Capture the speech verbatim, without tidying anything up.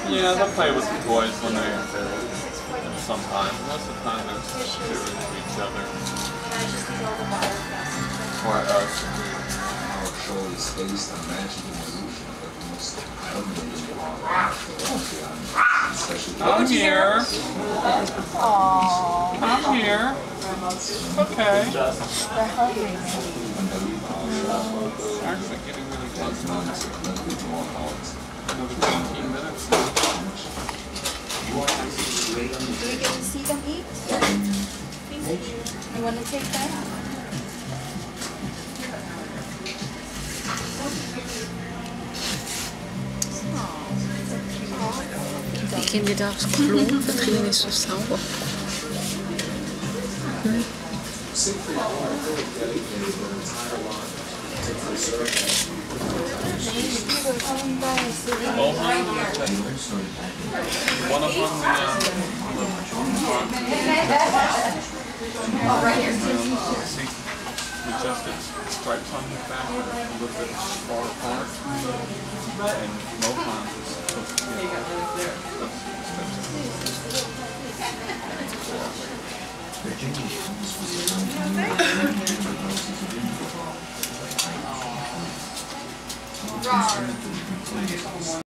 Yeah, they'll play with the toys when they sometimes. Most of the time they're shooting to each other. Or us. Our show is based on magic and illusion of the most dominating art. I'm here. Aww. I'm here. Okay. They're hungry. Actually getting really close to another fifteen minutes. Do you get to see them eat? You want to take that? Die Kinder darfst klonen, dat ging niet zo sauber. Hm. One of them, uh, see, adjusted stripes on his back, a little bit far apart, and Mohan is supposed to be Virginia.